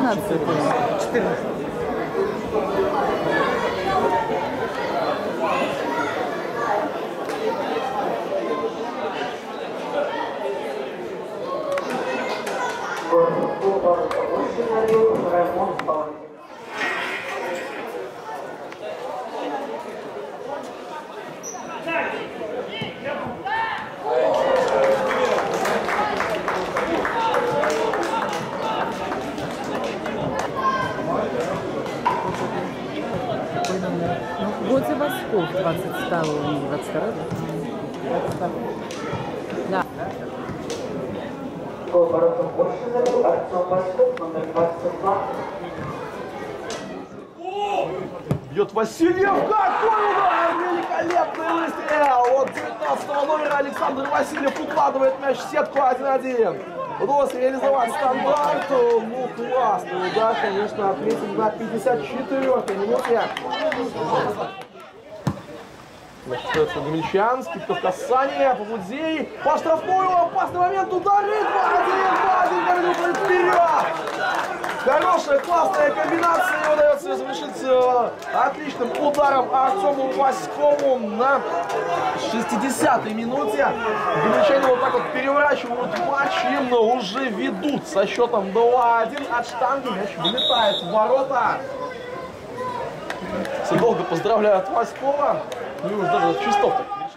14. 14. Годзе Восков, 22, 22, да? Поворотом Борщинову Артем Восков, номер 22. Бьет Васильев. Какой удар! Великолепный выстрел! Вот 19 номера Александр Васильев укладывает мяч в сетку 1-1. Удалось реализовать стандарт. Ну, классный удар, конечно, отметим на 54-й минуте. Остается Гомельчанский, кто в касании, Павлудзей, по штрафную, опасный момент, ударит, 2-1, вернут вперед! Хорошая, классная комбинация, и удается завершить отличным ударом Артему Васькову на 60-й минуте. Гомельчане вот так вот переворачивают матч, но уже ведут со счетом 2-1 от штанги, мяч вылетает в ворота. Все долго поздравляют Васькова. Ну и уж даже Чистов так